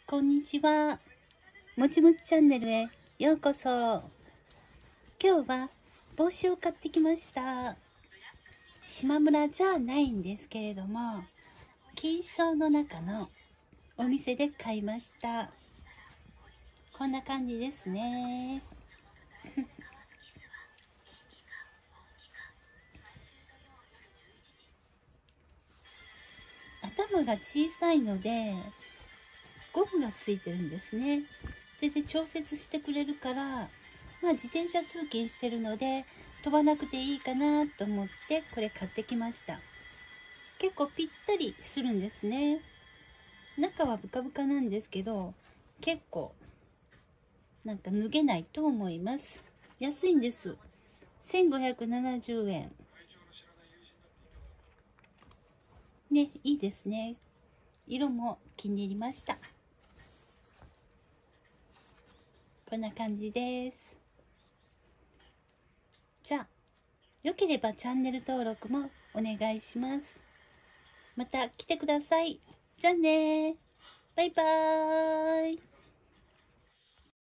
こんにちは。もちもちチャンネルへようこそ。今日は帽子を買ってきました。島村じゃないんですけれども、錦糸の中のお店で買いました。こんな感じですね。頭が小さいのでゴムがついてるんですね。それで調節してくれるから、自転車通勤してるので飛ばなくていいかなと思ってこれ買ってきました。結構ぴったりするんですね。中はブカブカなんですけど、結構なんか脱げないと思います。安いんです。1570円。ね、いいですね。色も気に入りました。こんな感じです。じゃあ、よければチャンネル登録もお願いします。また来てください。じゃあねー。バイバーイ。